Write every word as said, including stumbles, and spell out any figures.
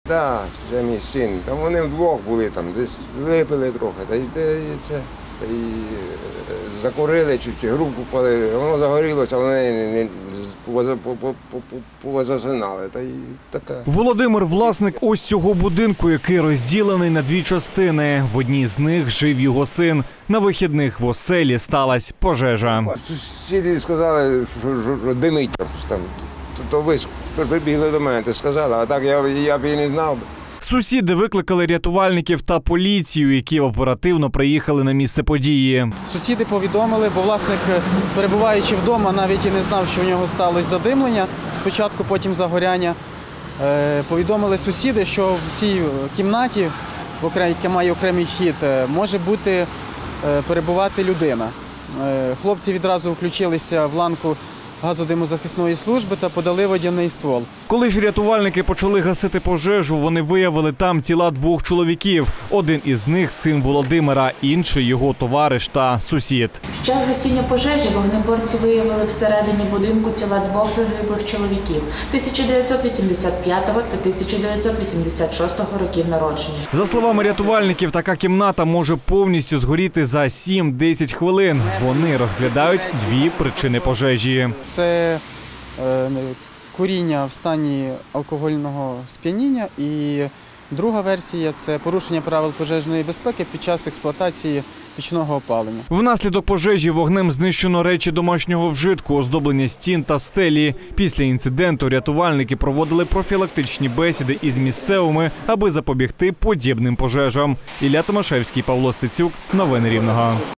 Так, це мій син. Там вони вдвох були, там десь випили трохи, та й те, і це. Та й закурили, чуть грубку палили, воно загорілося, вони позасинали. Та й таке. Володимир – власник ось цього будинку, який розділений на дві частини. В одній з них жив його син. На вихідних в оселі сталася пожежа. Сусіди сказали, що, що, що димить там. То, то ви прибігли до мене, ти сказали, а так я, я б і не знав. Сусіди викликали рятувальників та поліцію, які оперативно приїхали на місце події. Сусіди повідомили, бо власник, перебуваючи вдома, навіть і не знав, що у нього сталося задимлення. Спочатку, потім загоряння. Повідомили сусіди, що в цій кімнаті, яка має окремий вхід, може бути перебувати людина. Хлопці відразу включилися в ланку газодимозахисної служби та подали водяний ствол. Коли ж рятувальники почали гасити пожежу, вони виявили там тіла двох чоловіків. Один із них – син Володимира, інший – його товариш та сусід. Під час гасіння пожежі вогнеборці виявили всередині будинку тіла двох загиблих чоловіків – тисяча дев'ятсот вісімдесят п'ятого та тисяча дев'ятсот вісімдесят шостого років народження. За словами рятувальників, така кімната може повністю згоріти за сім-десять хвилин. Вони розглядають дві причини пожежі. Це е, куріння в стані алкогольного сп'яніння і друга версія – це порушення правил пожежної безпеки під час експлуатації пічного опалення. Внаслідок пожежі вогнем знищено речі домашнього вжитку, оздоблення стін та стелі. Після інциденту рятувальники проводили профілактичні бесіди із місцевими, аби запобігти подібним пожежам. Ілля Томашевський, Павло Стецюк. Новини Рівного.